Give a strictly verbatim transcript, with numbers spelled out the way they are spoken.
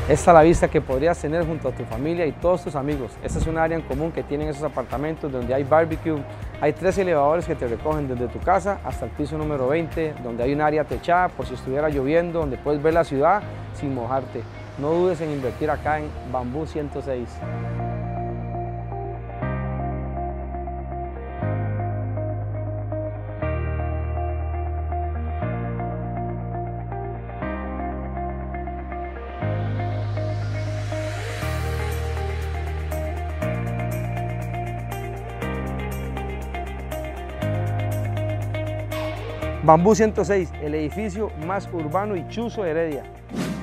Esta es la vista que podrías tener junto a tu familia y todos tus amigos. Esta es un área en común que tienen esos apartamentos donde hay barbecue. Hay tres elevadores que te recogen desde tu casa hasta el piso número veinte, donde hay un área techada por si estuviera lloviendo, donde puedes ver la ciudad sin mojarte. No dudes en invertir acá en Bambú ciento seis. Bambú ciento seis, el edificio más urbano y chuzo de Heredia.